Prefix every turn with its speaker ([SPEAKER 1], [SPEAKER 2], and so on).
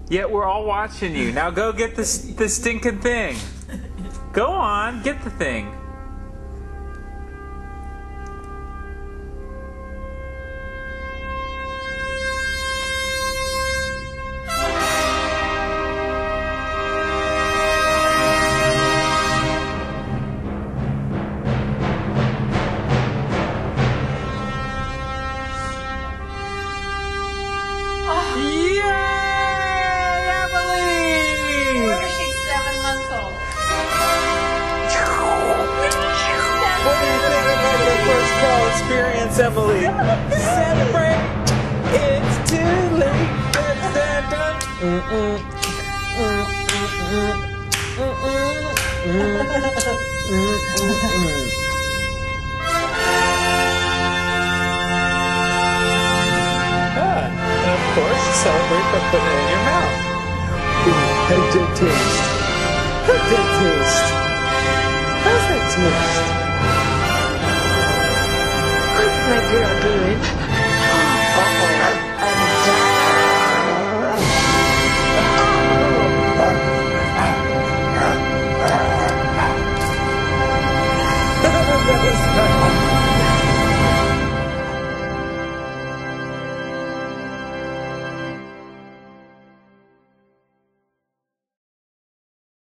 [SPEAKER 1] Yet we're all watching you. Now go get the stinking thing. Go on, get the thing. Experience, Emily. Celebrate. It's too late. And of course, celebrate by putting it in your mouth. Ooh, how's that taste? How's that taste? How's that taste?